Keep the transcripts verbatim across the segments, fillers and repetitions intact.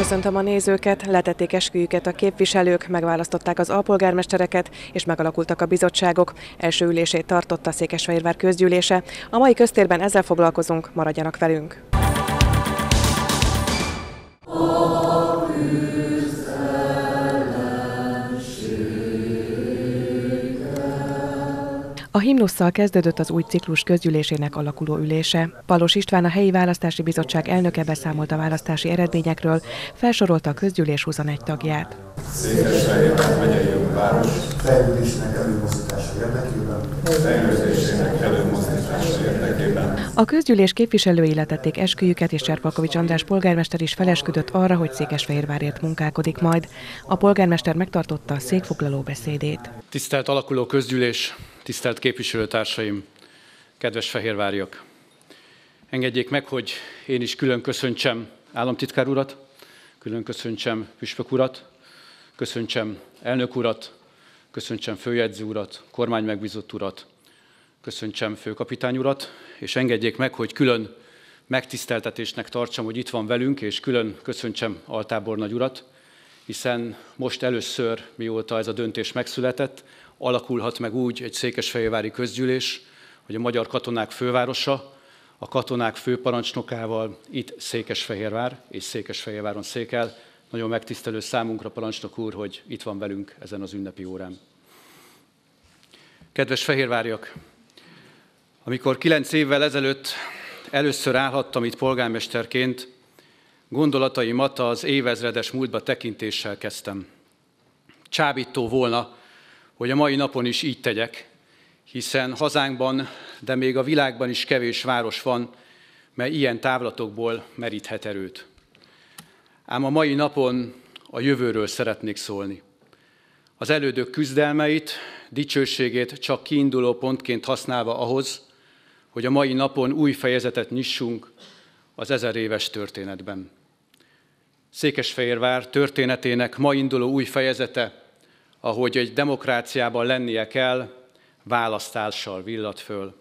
Köszöntöm a nézőket, letették esküjüket a képviselők, megválasztották az alpolgármestereket és megalakultak a bizottságok. Első ülését tartotta Székesfehérvár közgyűlése. A mai köztérben ezzel foglalkozunk, maradjanak velünk! A himnusszal kezdődött az új ciklus közgyűlésének alakuló ülése. Palos István, a helyi választási bizottság elnöke beszámolt a választási eredményekről, felsorolta a közgyűlés huszonegy tagját. Székesfehérvár megyei város fejlődésének előmozdítása érdekében. fejlődésének előmozdítása érdekében. A közgyűlés képviselői letették esküjüket, és Cserpalkovics András polgármester is felesküdött arra, hogy Székesfehérvárért munkálkodik majd. A polgármester megtartotta a székfoglaló beszédét. Tisztelt alakuló közgyűlés, tisztelt képviselőtársaim, kedves fehérváriak! Engedjék meg, hogy én is külön köszöntsem államtitkár urat, külön köszöntsem püspök urat, köszöntsem elnök urat, köszöntsem főjegyző urat, kormány megbízott urat, köszöntsem főkapitány urat, és engedjék meg, hogy külön megtiszteltetésnek tartsam, hogy itt van velünk, és külön köszöntsem altábornagy urat, hiszen most először, mióta ez a döntés megszületett, alakulhat meg úgy egy székesfehérvári közgyűlés, hogy a magyar katonák fővárosa, a katonák főparancsnokával itt Székesfehérvár és Székesfehérváron székel. Nagyon megtisztelő számunkra, parancsnok úr, hogy itt van velünk ezen az ünnepi órán. Kedves fehérváriak! Amikor kilenc évvel ezelőtt először állhattam itt polgármesterként, gondolataimat az évezredes múltba tekintéssel kezdtem. Csábító volna, hogy a mai napon is így tegyek, hiszen hazánkban, de még a világban is kevés város van, mely ilyen távlatokból meríthet erőt. Ám a mai napon a jövőről szeretnék szólni. Az elődök küzdelmeit, dicsőségét csak kiinduló pontként használva ahhoz, hogy a mai napon új fejezetet nyissunk az ezer éves történetben. Székesfehérvár történetének ma induló új fejezete, ahogy egy demokráciában lennie kell, választással villat föl.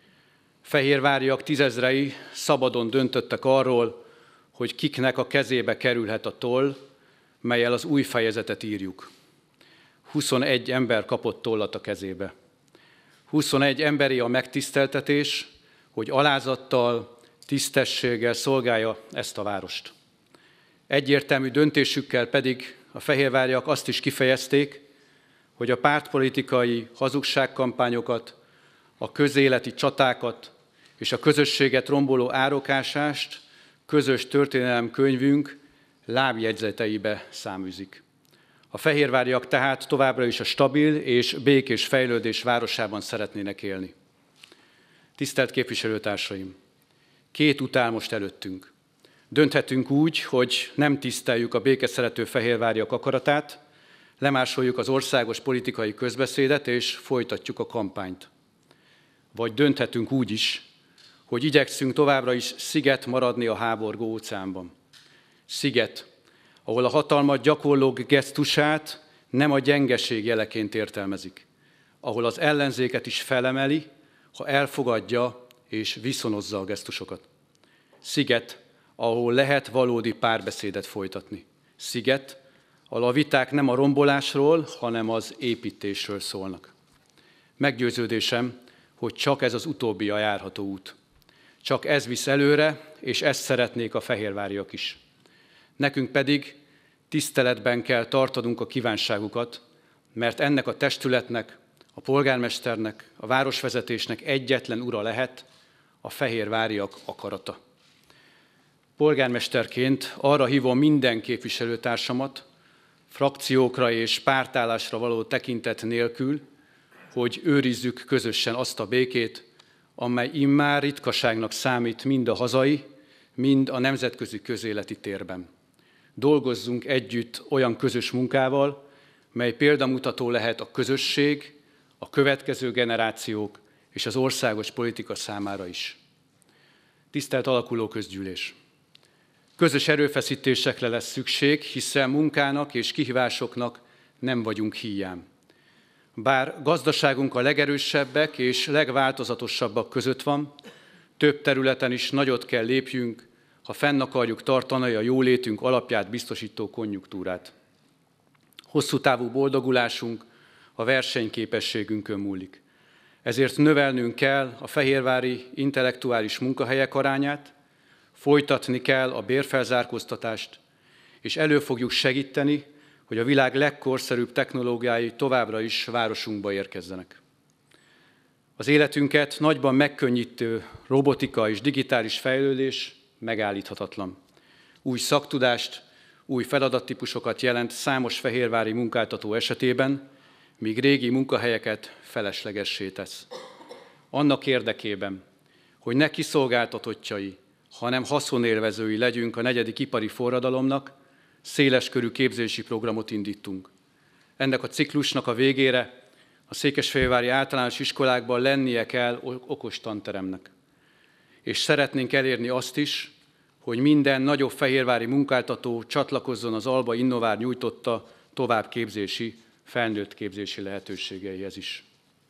Fehérváriak tízezrei szabadon döntöttek arról, hogy kiknek a kezébe kerülhet a toll, mellyel az új fejezetet írjuk. huszonegy ember kapott tollat a kezébe. huszonegy emberi a megtiszteltetés, hogy alázattal, tisztességgel szolgálja ezt a várost. Egyértelmű döntésükkel pedig a fehérváriak azt is kifejezték, hogy a pártpolitikai hazugságkampányokat, a közéleti csatákat és a közösséget romboló árokásást közös történelemkönyvünk lábjegyzeteibe száműzik. A fehérváriak tehát továbbra is a stabil és békés fejlődés városában szeretnének élni. Tisztelt képviselőtársaim! Két út áll most előttünk. Dönthetünk úgy, hogy nem tiszteljük a békeszerető fehérváriak akaratát, lemásoljuk az országos politikai közbeszédet és folytatjuk a kampányt. Vagy dönthetünk úgy is, hogy igyekszünk továbbra is sziget maradni a háborgó óceánban. Sziget, ahol a hatalmat gyakorlók gesztusát nem a gyengeség jeleként értelmezik, ahol az ellenzéket is felemeli, ha elfogadja és viszonozza a gesztusokat. Sziget, ahol lehet valódi párbeszédet folytatni. Sziget, ahol a viták nem a rombolásról, hanem az építésről szólnak. Meggyőződésem, hogy csak ez az utóbbi a járható út. Csak ez visz előre, és ezt szeretnék a fehérváriak is. Nekünk pedig tiszteletben kell tartanunk a kívánságukat, mert ennek a testületnek, a polgármesternek, a városvezetésnek egyetlen ura lehet a fehérváriak akarata. Polgármesterként arra hívom minden képviselőtársamat, frakciókra és pártállásra való tekintet nélkül, hogy őrizzük közösen azt a békét, amely immár ritkaságnak számít mind a hazai, mind a nemzetközi közéleti térben. Dolgozzunk együtt olyan közös munkával, mely példamutató lehet a közösség, a következő generációk és az országos politika számára is. Tisztelt alakuló közgyűlés! Közös erőfeszítésekre lesz szükség, hiszen munkának és kihívásoknak nem vagyunk híján. Bár gazdaságunk a legerősebbek és legváltozatosabbak között van, több területen is nagyot kell lépjünk ha fenn akarjuk tartani a jólétünk alapját biztosító konjunktúrát. Hosszú távú boldogulásunk a versenyképességünkön múlik. Ezért növelnünk kell a fehérvári intellektuális munkahelyek arányát, folytatni kell a bérfelzárkóztatást, és elő fogjuk segíteni, hogy a világ legkorszerűbb technológiái továbbra is városunkba érkezzenek. Az életünket nagyban megkönnyítő robotika és digitális fejlődés megállíthatatlan. Új szaktudást, új feladattípusokat jelent számos fehérvári munkáltató esetében, míg régi munkahelyeket feleslegessé tesz. Annak érdekében, hogy ne kiszolgáltatottjai, hanem haszonélvezői legyünk a negyedik ipari forradalomnak, széleskörű képzési programot indítunk. Ennek a ciklusnak a végére a székesfehérvári általános iskolákban lennie kell okos tanteremnek. És szeretnénk elérni azt is, hogy minden nagyobb fehérvári munkáltató csatlakozzon az Alba Innovár nyújtotta továbbképzési, felnőtt képzési lehetőségeihez is.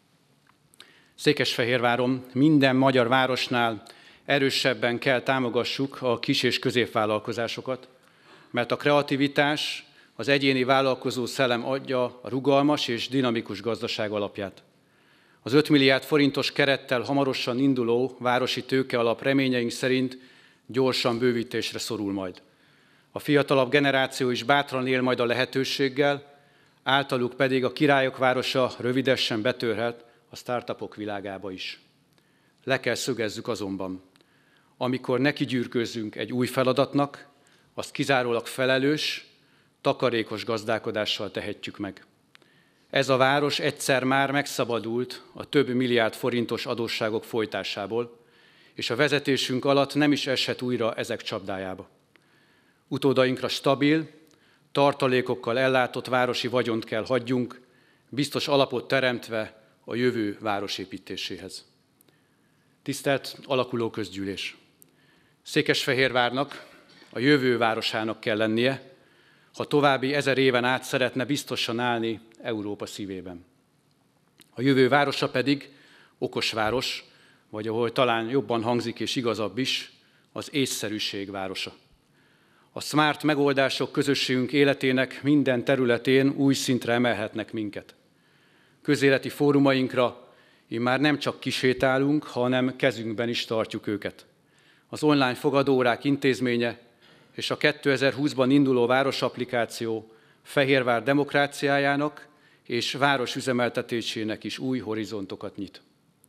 Székesfehérváron minden magyar városnál erősebben kell támogassuk a kis- és középvállalkozásokat, mert a kreativitás, az egyéni vállalkozó szellem adja a rugalmas és dinamikus gazdaság alapját. Az öt milliárd forintos kerettel hamarosan induló városi tőkealap reményeink szerint gyorsan bővítésre szorul majd. A fiatalabb generáció is bátran él majd a lehetőséggel, általuk pedig a Királyok városa rövidesen betörhet a startupok világába is. Le kell szögezzük azonban, amikor nekigyűrkőzzünk egy új feladatnak, azt kizárólag felelős, takarékos gazdálkodással tehetjük meg. Ez a város egyszer már megszabadult a több milliárd forintos adósságok folytásából, és a vezetésünk alatt nem is eshet újra ezek csapdájába. Utódainkra stabil, tartalékokkal ellátott városi vagyont kell hagyjunk, biztos alapot teremtve a jövő városépítéséhez. Tisztelt alakuló közgyűlés! Székesfehérvárnak, a jövő városának kell lennie, ha további ezer éven át szeretne biztosan állni Európa szívében. A jövő városa pedig okos város, vagy ahol talán jobban hangzik és igazabb is, az észszerűség városa. A smart megoldások közösségünk életének minden területén új szintre emelhetnek minket. Közéleti fórumainkra immár nem csak kisétálunk, hanem kezünkben is tartjuk őket. Az online fogadóórák intézménye és a kétezer-húszban induló városapplikáció Fehérvár demokráciájának és városüzemeltetésének is új horizontokat nyit.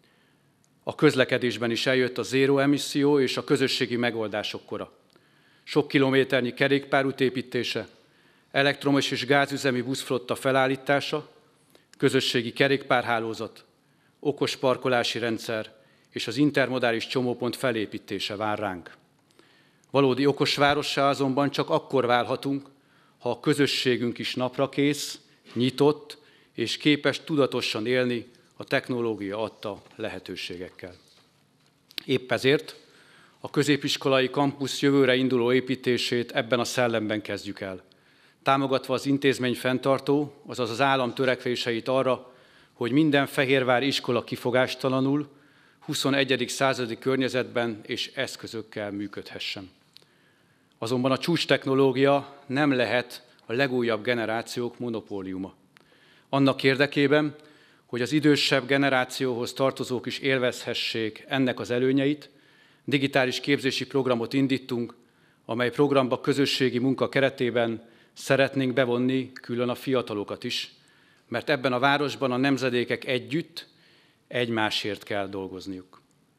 A közlekedésben is eljött a zéró emisszió és a közösségi megoldások kora. Sok kilométernyi kerékpárút építése, elektromos és gázüzemi buszflotta felállítása, közösségi kerékpárhálózat, okos parkolási rendszer és az intermodális csomópont felépítése vár ránk. Valódi okos várossá azonban csak akkor válhatunk, ha a közösségünk is naprakész, nyitott és képes tudatosan élni a technológia adta lehetőségekkel. Épp ezért a középiskolai kampusz jövőre induló építését ebben a szellemben kezdjük el, támogatva az intézmény fenntartó, azaz az állam törekvéseit arra, hogy minden fehérvári iskola kifogástalanul, huszonegyedik századi környezetben és eszközökkel működhessen. Azonban a csúcstechnológia nem lehet a legújabb generációk monopóliuma. Annak érdekében, hogy az idősebb generációhoz tartozók is élvezhessék ennek az előnyeit, digitális képzési programot indítunk, amely programba közösségi munka keretében szeretnénk bevonni külön a fiatalokat is, mert ebben a városban a nemzedékek együtt egymásért kell dolgozniuk.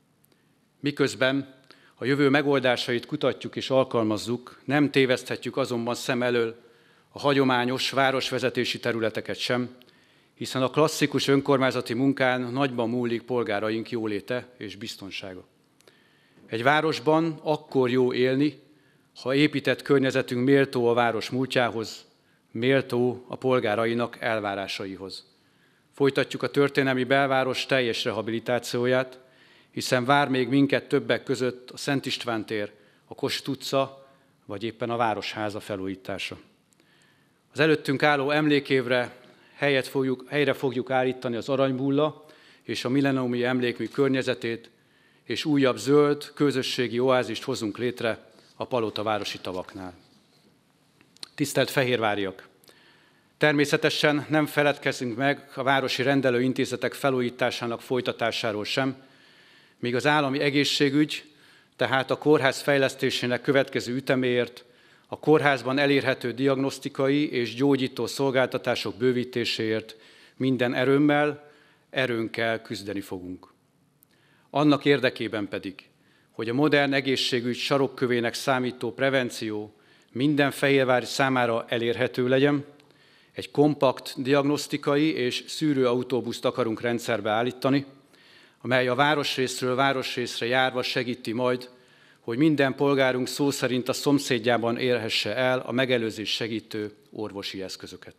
Miközben a jövő megoldásait kutatjuk és alkalmazzuk, nem téveszthetjük azonban szem elől a hagyományos városvezetési területeket sem, hiszen a klasszikus önkormányzati munkán nagyban múlik polgáraink jóléte és biztonsága. Egy városban akkor jó élni, ha épített környezetünk méltó a város múltjához, méltó a polgárainak elvárásaihoz. Folytatjuk a történelmi belváros teljes rehabilitációját, hiszen vár még minket többek között a Szent István tér, a Kossuth utca, vagy éppen a Városháza felújítása. Az előttünk álló emlékévre helyet fogjuk, helyre fogjuk állítani az Aranybulla és a millenniumi emlékmű környezetét, és újabb zöld, közösségi oázist hozunk létre a Palota városi tavaknál. Tisztelt fehérváriak! Természetesen nem feledkezünk meg a városi rendelőintézetek felújításának folytatásáról sem, míg az állami egészségügy, tehát a kórház fejlesztésének következő üteméért, a kórházban elérhető diagnosztikai és gyógyító szolgáltatások bővítéséért minden erőmmel, erőnkkel küzdeni fogunk. Annak érdekében pedig, hogy a modern egészségügy sarokkövének számító prevenció minden fehérvári számára elérhető legyen, egy kompakt diagnosztikai és szűrőautóbuszt akarunk rendszerbe állítani, amely a városrészről városrészre járva segíti majd, hogy minden polgárunk szó szerint a szomszédjában érhesse el a megelőzés segítő orvosi eszközöket.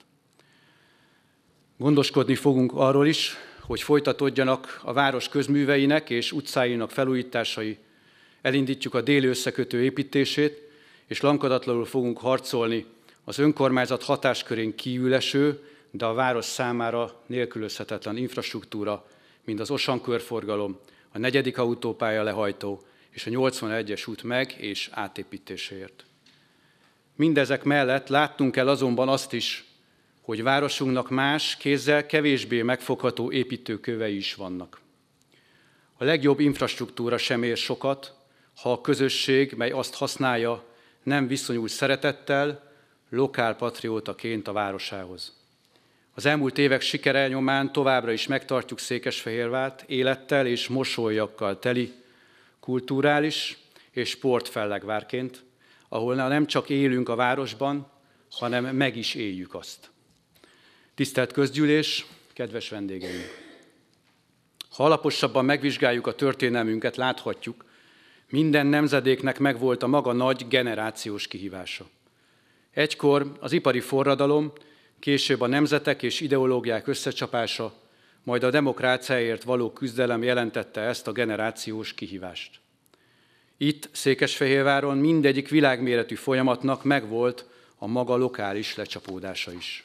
Gondoskodni fogunk arról is, hogy folytatódjanak a város közműveinek és utcáinak felújításai, elindítjuk a déli összekötő építését, és lankadatlanul fogunk harcolni az önkormányzat hatáskörén kívül eső, de a város számára nélkülözhetetlen infrastruktúra, mint az Osan körforgalom, a negyedik autópálya lehajtó és a nyolcvanegyes út meg- és átépítéséért. Mindezek mellett látnunk kell azonban azt is, hogy városunknak más, kézzel kevésbé megfogható építőkövei is vannak. A legjobb infrastruktúra sem ér sokat, ha a közösség, mely azt használja, nem viszonyul szeretettel, lokálpatriótaként a városához. Az elmúlt évek sikere nyomán továbbra is megtartjuk Székesfehérvárt élettel és mosolyakkal teli, kulturális és sportfellegvárként, ahol nem csak élünk a városban, hanem meg is éljük azt. Tisztelt közgyűlés, kedves vendégeim! Ha alaposabban megvizsgáljuk a történelmünket, láthatjuk, minden nemzedéknek megvolt a maga nagy generációs kihívása. Egykor az ipari forradalom, később a nemzetek és ideológiák összecsapása, majd a demokráciáért való küzdelem jelentette ezt a generációs kihívást. Itt, Székesfehérváron mindegyik világméretű folyamatnak megvolt a maga lokális lecsapódása is.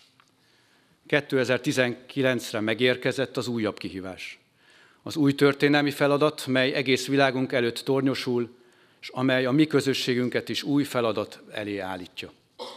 kétezer-tizenkilencre megérkezett az újabb kihívás. Az új történelmi feladat, mely egész világunk előtt tornyosul, és amely a mi közösségünket is új feladat elé állítja.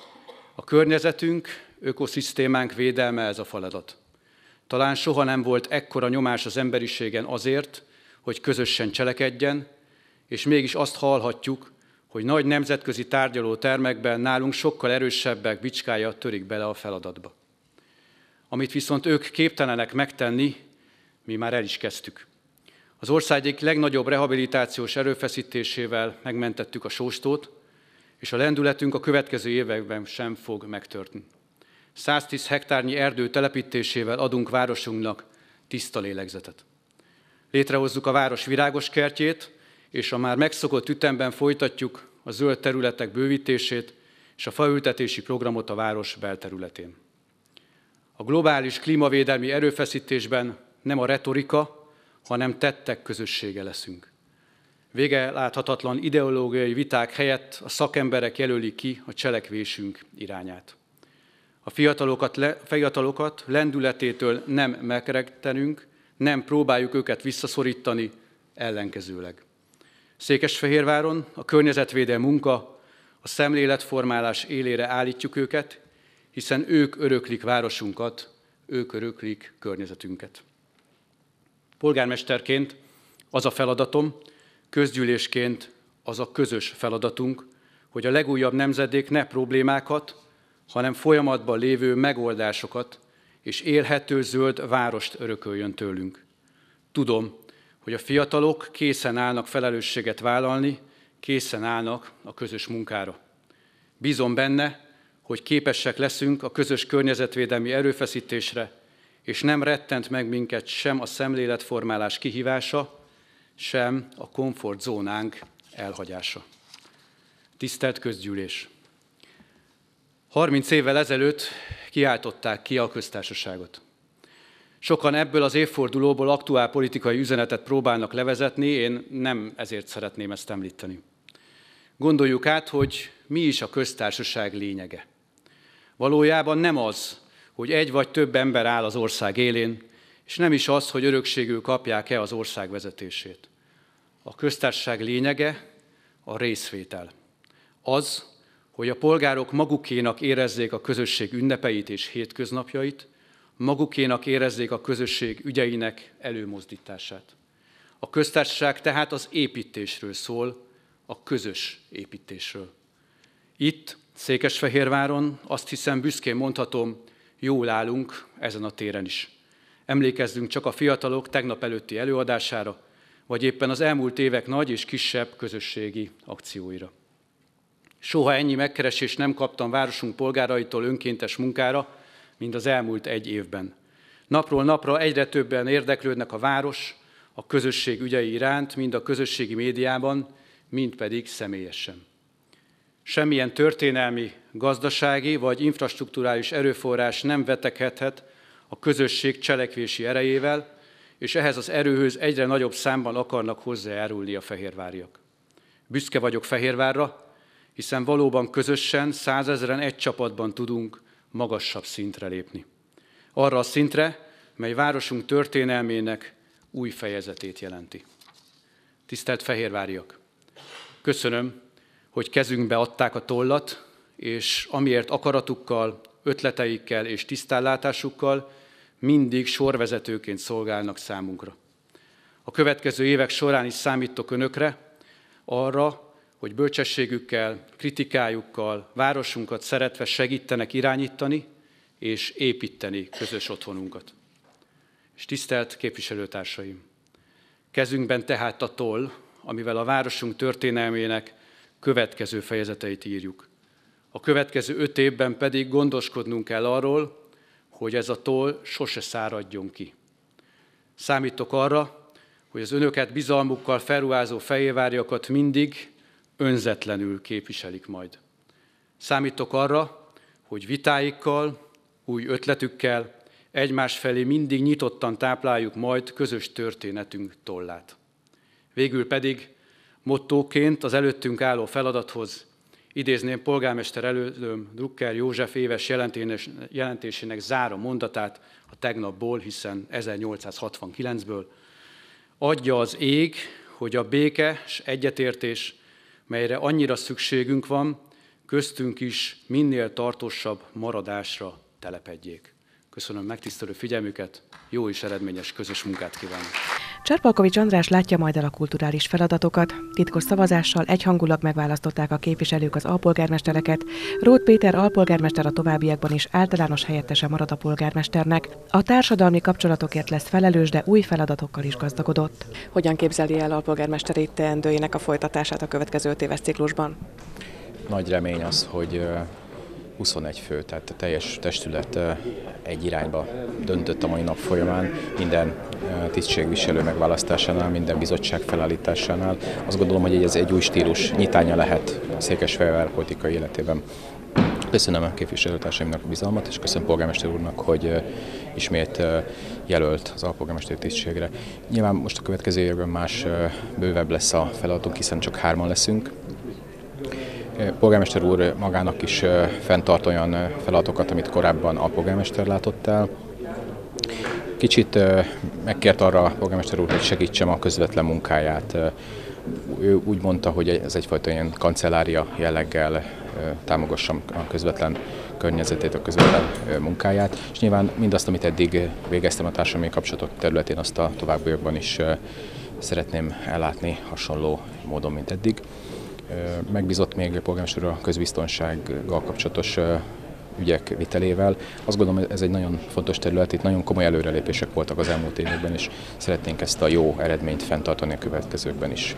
A környezetünk, ökoszisztémánk védelme ez a feladat. Talán soha nem volt ekkora nyomás az emberiségen azért, hogy közösen cselekedjen, és mégis azt hallhatjuk, hogy nagy nemzetközi tárgyaló termekben nálunk sokkal erősebbek bicskája törik bele a feladatba. Amit viszont ők képtelenek megtenni, mi már el is kezdtük. Az ország egyik legnagyobb rehabilitációs erőfeszítésével megmentettük a Sóstót, és a lendületünk a következő években sem fog megtörténni. száztíz hektárnyi erdő telepítésével adunk városunknak tiszta lélegzetet. Létrehozzuk a város virágos kertjét, és a már megszokott ütemben folytatjuk a zöld területek bővítését és a faültetési programot a város belterületén. A globális klímavédelmi erőfeszítésben nem a retorika, hanem tettek közössége leszünk. Vége láthatatlan ideológiai viták helyett a szakemberek jelölik ki a cselekvésünk irányát. A fiatalokat, le, fiatalokat lendületétől nem megrektenünk, nem próbáljuk őket visszaszorítani, ellenkezőleg. Székesfehérváron a környezetvédelmi munka, a szemléletformálás élére állítjuk őket, hiszen ők öröklik városunkat, ők öröklik környezetünket. Polgármesterként az a feladatom, közgyűlésként az a közös feladatunk, hogy a legújabb nemzedék ne problémákat, hanem folyamatban lévő megoldásokat és élhető zöld várost örököljön tőlünk. Tudom, hogy a fiatalok készen állnak felelősséget vállalni, készen állnak a közös munkára. Bízom benne, hogy képesek leszünk a közös környezetvédelmi erőfeszítésre, és nem rettent meg minket sem a szemléletformálás kihívása, sem a komfortzónánk elhagyása. Tisztelt közgyűlés! harminc évvel ezelőtt kiáltották ki a köztársaságot. Sokan ebből az évfordulóból aktuál politikai üzenetet próbálnak levezetni, én nem ezért szeretném ezt említeni. Gondoljuk át, hogy mi is a köztársaság lényege. Valójában nem az, hogy egy vagy több ember áll az ország élén, és nem is az, hogy örökségül kapják-e az ország vezetését. A köztársaság lényege a részvétel. Az, hogy a polgárok magukénak érezzék a közösség ünnepeit és hétköznapjait, magukénak érezzék a közösség ügyeinek előmozdítását. A köztársaság tehát az építésről szól, a közös építésről. Itt, Székesfehérváron azt hiszem büszkén mondhatom, jól állunk ezen a téren is. Emlékezzünk csak a fiatalok tegnap előtti előadására, vagy éppen az elmúlt évek nagy és kisebb közösségi akcióira. Soha ennyi megkeresést nem kaptam városunk polgáraitól önkéntes munkára, mint az elmúlt egy évben. Napról napra egyre többen érdeklődnek a város, a közösség ügyei iránt, mind a közösségi médiában, mind pedig személyesen. Semmilyen történelmi, gazdasági vagy infrastrukturális erőforrás nem vetekedhet a közösség cselekvési erejével, és ehhez az erőhöz egyre nagyobb számban akarnak hozzájárulni a fehérváriak. Büszke vagyok Fehérvárra, hiszen valóban közösen, százezren egy csapatban tudunk magasabb szintre lépni. Arra a szintre, mely városunk történelmének új fejezetét jelenti. Tisztelt fehérváriak! Köszönöm, hogy kezünkbe adták a tollat, és amiért akaratukkal, ötleteikkel és tisztánlátásukkal mindig sorvezetőként szolgálnak számunkra. A következő évek során is számítok önökre, arra, hogy bölcsességükkel, kritikájukkal, városunkat szeretve segítenek irányítani és építeni közös otthonunkat. És tisztelt képviselőtársaim! Kezünkben tehát a toll, amivel a városunk történelmének következő fejezeteit írjuk. A következő öt évben pedig gondoskodnunk kell arról, hogy ez a toll sose száradjon ki. Számítok arra, hogy az önöket bizalmukkal felruházó fehérváriakat mindig önzetlenül képviselik majd. Számítok arra, hogy vitáikkal, új ötletükkel egymás felé mindig nyitottan tápláljuk majd közös történetünk tollát. Végül pedig mottóként az előttünk álló feladathoz idézném polgármester elődöm Drucker József éves jelentésének záró mondatát a tegnapból, hiszen ezernyolcszázhatvankilencből. Adja az ég, hogy a béke s egyetértés, melyre annyira szükségünk van, köztünk is minél tartósabb maradásra telepedjék. Köszönöm megtisztelő figyelmüket, jó és eredményes közös munkát kívánok! Cserpalkovics András látja majd el a kulturális feladatokat. Titkos szavazással egyhangulag megválasztották a képviselők az alpolgármestereket. Róth Péter alpolgármester a továbbiakban is általános helyettese marad a polgármesternek. A társadalmi kapcsolatokért lesz felelős, de új feladatokkal is gazdagodott. Hogyan képzeli el alpolgármesteri teendőinek a folytatását a következő öt éves ciklusban? Nagy remény az, hogy huszonegy fő, tehát a teljes testület egy irányba döntött a mai nap folyamán, minden tisztségviselő megválasztásánál, minden bizottság felállításánál. Azt gondolom, hogy ez egy új stílus nyitánya lehet a Székesfehérvár politikai életében. Köszönöm a képviselőtársaimnak a bizalmat, és köszönöm polgármester úrnak, hogy ismét jelölt az alpolgármesteri tisztségre. Nyilván most a következő évben más bővebb lesz a feladatunk, hiszen csak hárman leszünk. Polgármester úr magának is fenntart olyan feladatokat, amit korábban alpolgármester látott el. Kicsit megkért arra a polgármester úr, hogy segítsem a közvetlen munkáját. Ő úgy mondta, hogy ez egyfajta ilyen kancellária jelleggel támogassam a közvetlen környezetét, a közvetlen munkáját, és nyilván mindazt, amit eddig végeztem a társadalmi kapcsolatok területén, azt a továbbiakban is szeretném ellátni hasonló módon, mint eddig. Megbízott még a polgármester a közbiztonsággal kapcsolatos ügyek vitelével. Azt gondolom, ez egy nagyon fontos terület, itt nagyon komoly előrelépések voltak az elmúlt években, és szeretnénk ezt a jó eredményt fenntartani a következőkben is.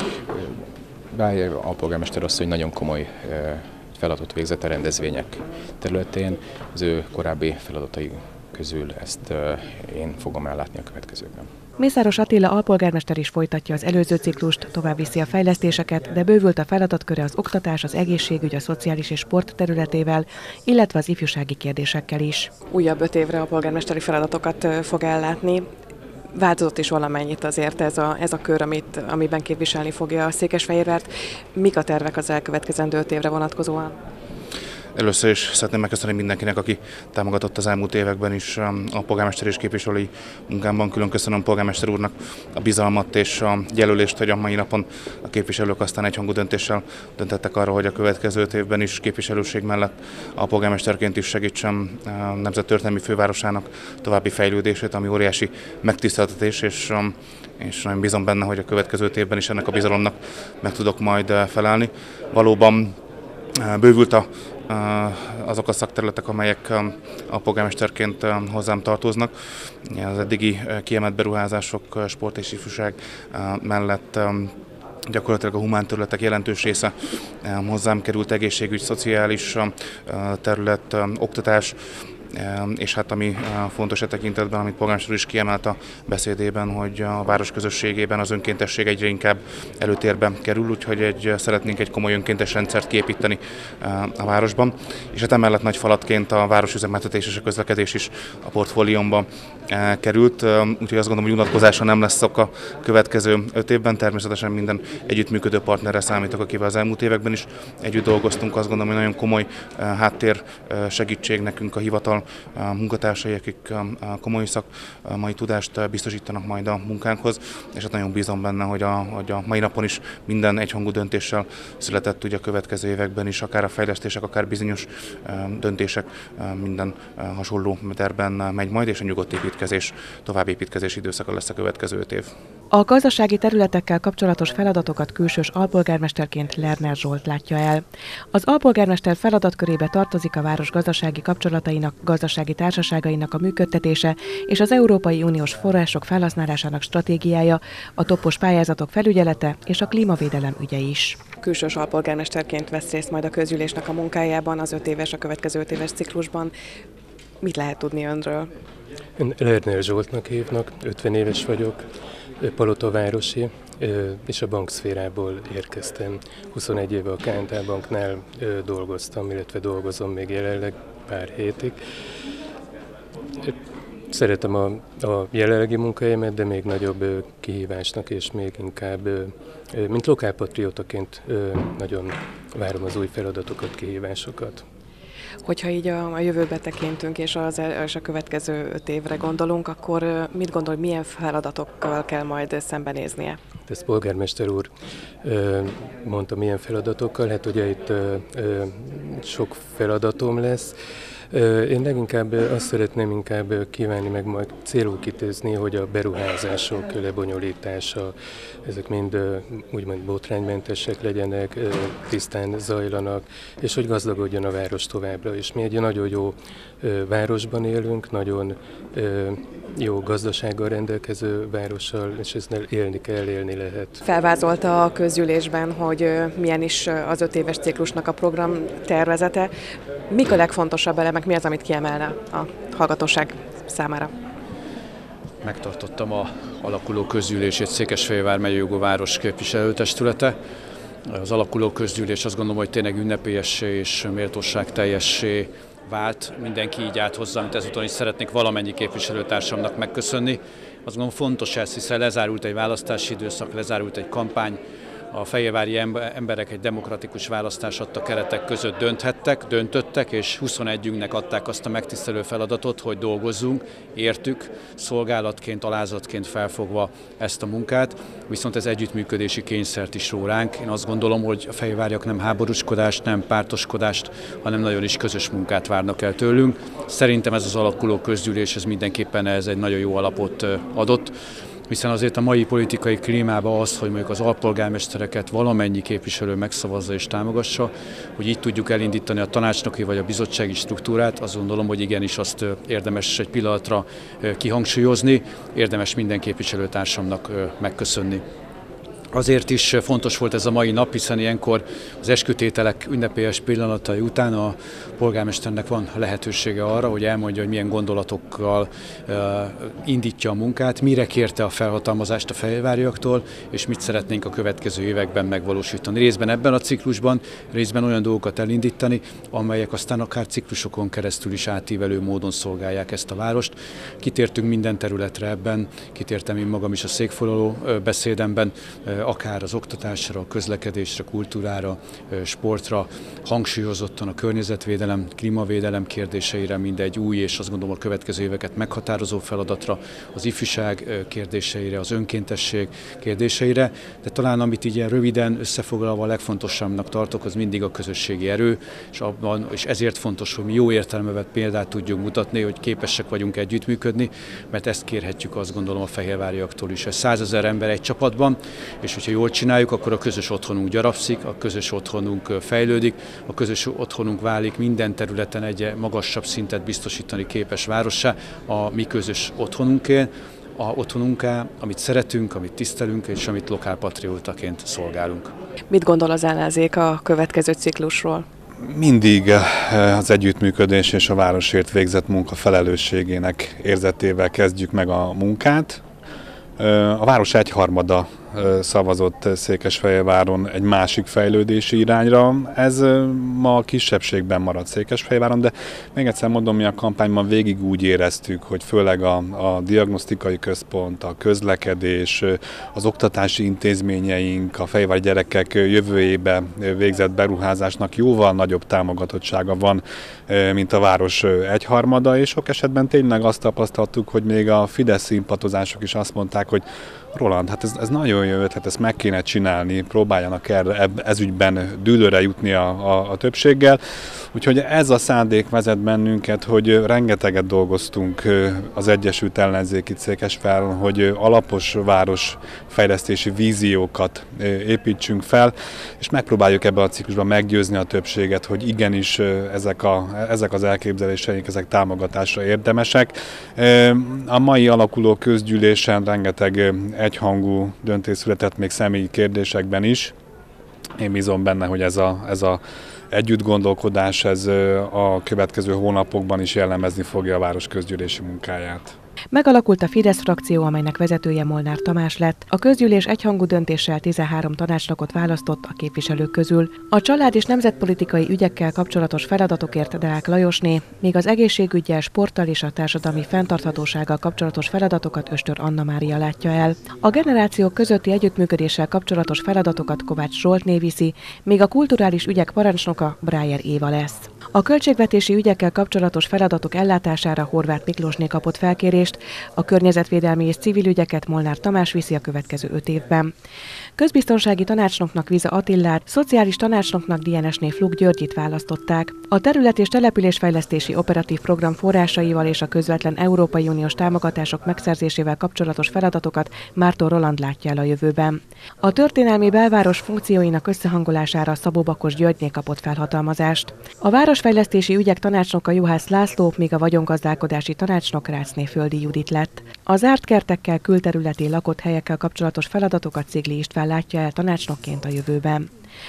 Bár a polgármester asszony nagyon komoly feladatot végzett a rendezvények területén, az ő korábbi feladatai közül ezt én fogom ellátni a következőkben. Mészáros Attila alpolgármester is folytatja az előző ciklust, tovább viszi a fejlesztéseket, de bővült a feladatköre az oktatás, az egészségügy, a szociális és sport területével, illetve az ifjúsági kérdésekkel is. Újabb öt évre a polgármesteri feladatokat fog ellátni. Változott is valamennyit azért ez a, ez a kör, amit, amiben képviselni fogja a Székesfehérvárt. Mik a tervek az elkövetkezendő öt évre vonatkozóan? Először is szeretném megköszönni mindenkinek, aki támogatott az elmúlt években is a polgármester és képviselői munkámban. Külön köszönöm a polgármester úrnak a bizalmat és a jelölést, hogy a mai napon a képviselők aztán egyhangú döntéssel döntettek arra, hogy a következő öt évben is képviselőség mellett a polgármesterként is segítsem a nemzettörténelmi fővárosának további fejlődését, ami óriási megtiszteltetés, és, és nagyon bízom benne, hogy a következő öt évben is ennek a bizalomnak meg tudok majd felelni. Valóban bővült a, azok a szakterületek, amelyek a polgármesterként hozzám tartoznak. Az eddigi kiemelt beruházások, sport és ifjúság mellett gyakorlatilag a humán területek jelentős része hozzám került, egészségügy, szociális terület, oktatás, és hát ami fontos e tekintetben, amit polgármester is kiemelt a beszédében, hogy a város közösségében az önkéntesség egyre inkább előtérbe kerül, úgyhogy egy, szeretnénk egy komoly önkéntes rendszert kiépíteni a városban. És hát emellett nagy falatként a városüzemeltetés és a közlekedés is a portfóliómba került, úgyhogy azt gondolom, hogy unatkozása nem lesz szok a következő öt évben. Természetesen minden együttműködő partnerre számítok, akivel az elmúlt években is együtt dolgoztunk. Azt gondolom, hogy nagyon komoly háttér segítség nekünk a hivatal munkatársai, akik komoly szakmai tudást biztosítanak majd a munkánkhoz, és hát nagyon bízom benne, hogy a, hogy a mai napon is minden egyhangú döntéssel született ugye a következő években is, akár a fejlesztések, akár bizonyos döntések, minden hasonló terben megy majd, és a nyugodt építkezés, további építkezés időszaka lesz a következő öt év. A gazdasági területekkel kapcsolatos feladatokat külsős alpolgármesterként Lerner Zsolt látja el. Az alpolgármester feladatkörébe tartozik a város gazdasági kapcsolatainak, gazdasági társaságainak a működtetése és az Európai Uniós források felhasználásának stratégiája, a toppos pályázatok felügyelete és a klímavédelem ügye is. Külsős alpolgármesterként vesz részt majd a közgyűlésnek a munkájában, az öt éves, a következő öt éves ciklusban. Mit lehet tudni önről? Én Lerner Zsoltnak hívnak, ötven éves vagyok, Palotavárosi, és a bankszférából érkeztem. huszonegy éve a ká en té Banknál dolgoztam, illetve dolgozom még jelenleg pár hétig. Szeretem a, a jelenlegi munkahelyemet, de még nagyobb kihívásnak, és még inkább, mint lokálpatriótaként nagyon várom az új feladatokat, kihívásokat. Hogyha így a, a jövőbe tekintünk, és, az, és a következő öt évre gondolunk, akkor mit gondol, milyen feladatokkal kell majd szembenéznie? Ezt polgármester úr mondta, milyen feladatokkal, hát ugye itt sok feladatom lesz. Én leginkább azt szeretném inkább kívánni, meg majd célul kitűzni, hogy a beruházások lebonyolítása, ezek mind úgymond botránymentesek legyenek, tisztán zajlanak, és hogy gazdagodjon a város továbbra is. Mi egy nagyon jó városban élünk, nagyon jó gazdasággal rendelkező várossal, és ezzel élni kell, élni lehet. Felvázolta a közgyűlésben, hogy milyen is az öt éves ciklusnak a program tervezete. Mik a legfontosabb elemek, mi az, amit kiemelne a hallgatóság számára? Megtartottam a alakuló közgyűlését Székesfehérvár megyei jogú város képviselőtestülete. Az alakuló közgyűlés azt gondolom, hogy tényleg ünnepélyessé és méltóságteljessé vált. Mindenki így állt hozzá, amit ezúton is szeretnék valamennyi képviselőtársamnak megköszönni. Azt gondolom fontos ez, hiszen lezárult egy választási időszak, lezárult egy kampány. A fehérvári emberek egy demokratikus választás adta keretek között dönthettek, döntöttek, és huszonegyünknek adták azt a megtisztelő feladatot, hogy dolgozzunk, értük, szolgálatként, alázatként felfogva ezt a munkát, viszont ez együttműködési kényszert is ró ránk. Én azt gondolom, hogy a fehérváriak nem háborúskodást, nem pártoskodást, hanem nagyon is közös munkát várnak el tőlünk. Szerintem ez az alakuló közgyűlés, ez mindenképpen ez egy nagyon jó alapot adott, hiszen azért a mai politikai klímában az, hogy mondjuk az alpolgármestereket valamennyi képviselő megszavazza és támogassa, hogy így tudjuk elindítani a tanácsnoki vagy a bizottsági struktúrát, azt gondolom, hogy igenis azt érdemes egy pillanatra kihangsúlyozni, érdemes minden képviselőtársamnak megköszönni. Azért is fontos volt ez a mai nap, hiszen ilyenkor az eskütételek ünnepélyes pillanatai után a polgármesternek van lehetősége arra, hogy elmondja, hogy milyen gondolatokkal uh, indítja a munkát, mire kérte a felhatalmazást a fehérváriaktól, és mit szeretnénk a következő években megvalósítani. Részben ebben a ciklusban, részben olyan dolgokat elindítani, amelyek aztán akár ciklusokon keresztül is átívelő módon szolgálják ezt a várost. Kitértünk minden területre ebben, kitértem én magam is a székfoglaló beszédemben akár az oktatásra, a közlekedésre, kultúrára, sportra, hangsúlyozottan a környezetvédelem, klímavédelem kérdéseire, mindegy új és azt gondolom a következő éveket meghatározó feladatra, az ifjúság kérdéseire, az önkéntesség kérdéseire, de talán amit így ilyen röviden összefoglalva a legfontosabbnak tartok, az mindig a közösségi erő, és, abban, és ezért fontos, hogy mi jó értelmevet példát tudjunk mutatni, hogy képesek vagyunk együttműködni, mert ezt kérhetjük azt gondolom a fehérváriaktól is. Ez százezer ember egy csapatban, és hogyha jól csináljuk, akkor a közös otthonunk gyarapszik, a közös otthonunk fejlődik, a közös otthonunk válik minden területen egy magasabb szintet biztosítani képes várossá, a mi közös otthonunké, a otthonunká, amit szeretünk, amit tisztelünk, és amit lokálpatriótaként szolgálunk. Mit gondol az ellenzék a következő ciklusról? Mindig az együttműködés és a városért végzett munka felelősségének érzetével kezdjük meg a munkát. A város egyharmada szavazott Székesfehérváron egy másik fejlődési irányra. Ez ma a kisebbségben maradt Székesfehérváron, de még egyszer mondom, mi a kampányban végig úgy éreztük, hogy főleg a, a diagnosztikai központ, a közlekedés, az oktatási intézményeink, a fehérvári gyerekek jövőjébe végzett beruházásnak jóval nagyobb támogatottsága van, mint a város egyharmada, és sok esetben tényleg azt tapasztaltuk, hogy még a Fidesz szimpatizások is azt mondták, hogy Roland, hát ez, ez nagyon jó ötlet, ezt meg kéne csinálni, próbáljanak erre, ezügyben dűlőre jutni a, a, a többséggel. Úgyhogy ez a szándék vezet bennünket, hogy rengeteget dolgoztunk az Egyesült Ellenzéki Székesfehérváron, hogy alapos városfejlesztési víziókat építsünk fel, és megpróbáljuk ebben a ciklusban meggyőzni a többséget, hogy igenis ezek, a, ezek az elképzeléseink, ezek támogatásra érdemesek. A mai alakuló közgyűlésen rengeteg egyhangú döntés született még személyi kérdésekben is. Én bízom benne, hogy ez a, ez a együttgondolkodás ez a következő hónapokban is jellemezni fogja a város közgyűlési munkáját. Megalakult a Fidesz frakció, amelynek vezetője Molnár Tamás lett. A közgyűlés egyhangú döntéssel tizenhárom tanácsnokot választott a képviselők közül. A család és nemzetpolitikai ügyekkel kapcsolatos feladatokért Deák Lajosné, míg az egészségüggyel, sporttal és a társadalmi fenntarthatósággal kapcsolatos feladatokat Östör Anna Mária látja el. A generációk közötti együttműködéssel kapcsolatos feladatokat Kovács Zsoltné viszi, míg a kulturális ügyek parancsnoka Brájer Éva lesz. A költségvetési ügyekkel kapcsolatos feladatok ellátására Horváth Miklósné kapott felkérést, a környezetvédelmi és civil ügyeket Molnár Tamás viszi a következő öt évben. Közbiztonsági tanácsnoknak Viza Attillát, szociális tanácsnoknak Dienesné Flug Györgyit választották. A terület- és településfejlesztési operatív program forrásaival és a közvetlen Európai Uniós támogatások megszerzésével kapcsolatos feladatokat Márton Roland látja el a jövőben. A történelmi belváros funkcióinak összehangolására Szabó Bakos Györgyné kapott felhatalmazást. A városfejlesztési ügyek tanácsnoka Juhász László, míg a vagyongazdálkodási tanácsnok Rácné Földi Judit lett. A zárt kertekkel, külterületi lakott helyekkel kapcsolatos feladatokat Cigli István látja el tanácsnokként a jövőben.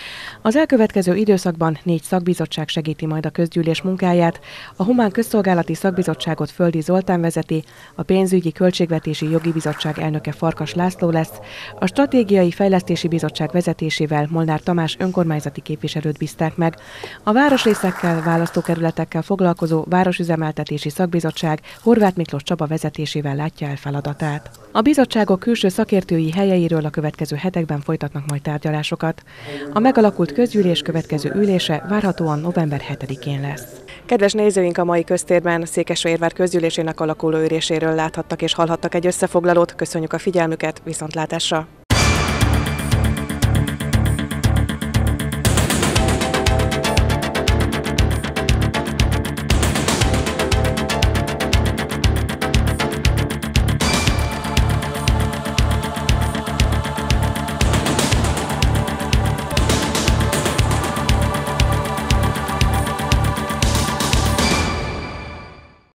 Az elkövetkező időszakban négy szakbizottság segíti majd a közgyűlés munkáját, a Humán Közszolgálati Szakbizottságot Földi Zoltán vezeti, a Pénzügyi Költségvetési Jogi Bizottság elnöke Farkas László lesz, a Stratégiai Fejlesztési Bizottság vezetésével Molnár Tamás önkormányzati képviselőt bízták meg, a városrészekkel, választókerületekkel foglalkozó Városüzemeltetési Szakbizottság Horváth Miklós Csaba vezetésével látja el feladatát. A bizottságok külső szakértői helyeiről a következő hetekben folytatnak majd tárgyalásokat. A megalakult közgyűlés következő ülése várhatóan november hetedikén lesz. Kedves nézőink, a mai köztérben Székesfehérvár közgyűlésének alakuló üléséről láthattak és hallhattak egy összefoglalót. Köszönjük a figyelmüket, viszontlátásra!